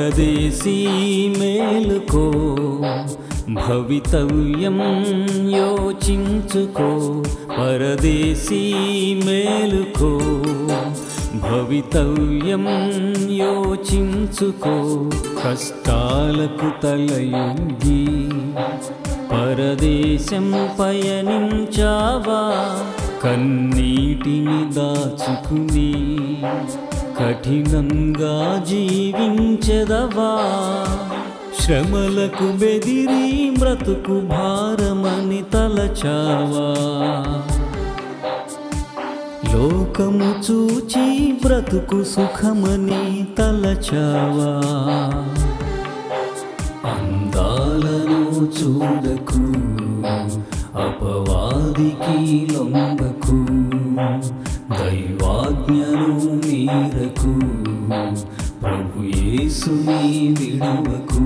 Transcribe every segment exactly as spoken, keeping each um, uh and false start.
పరదేశీ మేలుకో, భవితవ్యం యోచించుకో. పరదేశీ మేలుకో, భవితవ్యం యోచించుకో. కష్టాలకు తలయొగ్గి పరదేశం పయనించావా, కన్నీటిని దాచుకుని కఠినంగా జీవించెదవా. శ్రమలకు బెదిరి బ్రతుకు భారమని తలచావా, లోకము చూచి బ్రతుకు సుఖమని తలచావా. అందాలను చూడకు, అపవాదికి లొంగకు, దైవాజ్ఞను మీరకు, ప్రభు యేసుని విడువకు.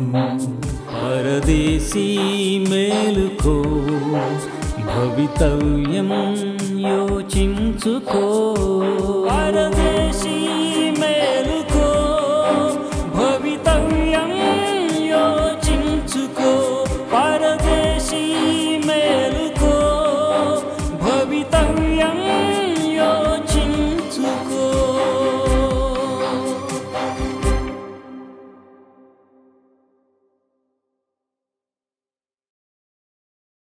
పరదేశీ మేలుకో, భవితవ్యం యోచించుకో. పరదే